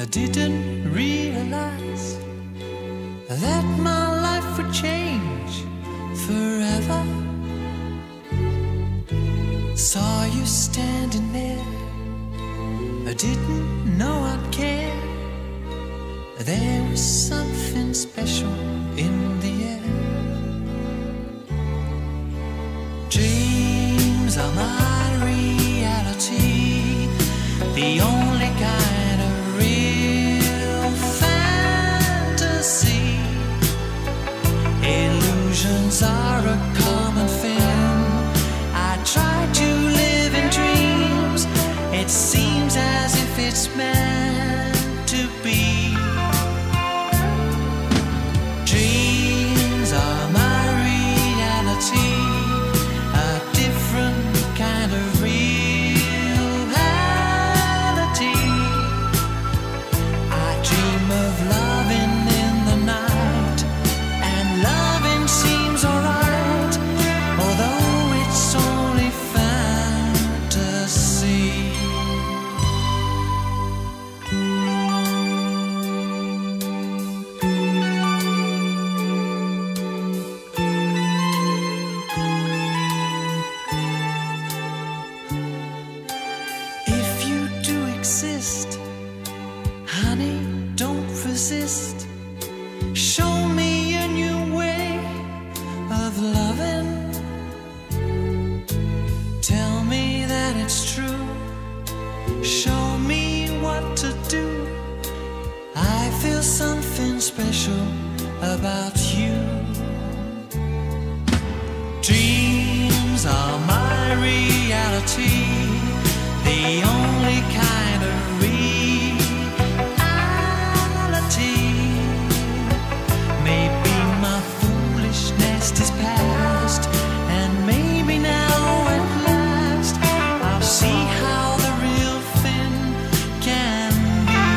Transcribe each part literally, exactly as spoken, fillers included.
I didn't realize that my life would change forever. Saw you standing there, I didn't know I'd care. There was something special in the air. Dreams are my reality, the only kind of real fantasy. Illusions are a common thing. I try to live in dreams. It seems as if it's meant to be. Dreams are my reality, a different kind of reality. I dream of loving in the night, and loving seems alright, although it's only fantasy. If you do exist, honey, don't resist. Show me a new way of loving. Tell me that it's true. Show me what to do. I feel something special about you. Dreams are my reality, the only kind of reality. Maybe my foolishness is past, and maybe now at last I'll see how the real thing can be.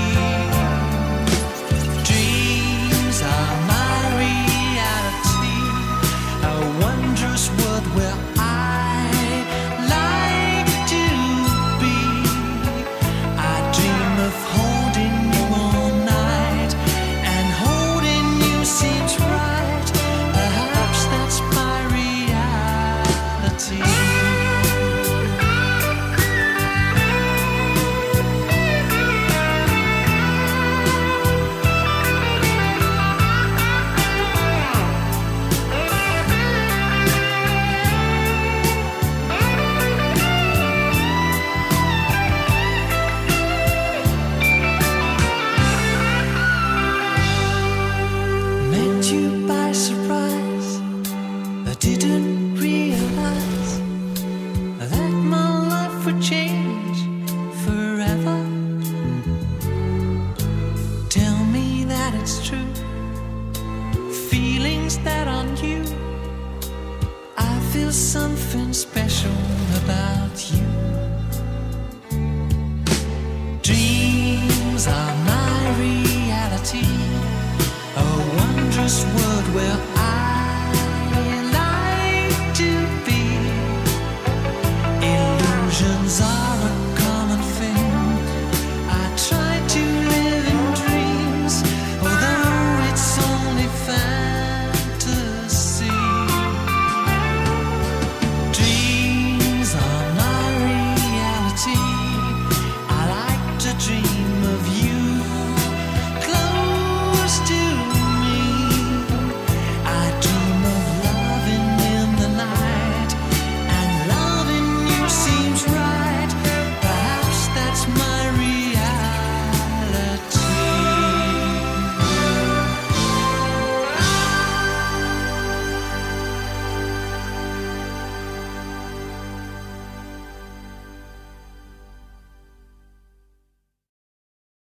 Dreams are my reality, a wondrous world where I like to be. I dream of holding you all night, and holding you seems right. Perhaps that's my reality. Met you by surprise, I didn't realize that my life would change forever. Tell me that it's true, feelings that aren't you. I feel something special about you. Dreams are my reality, a wondrous world where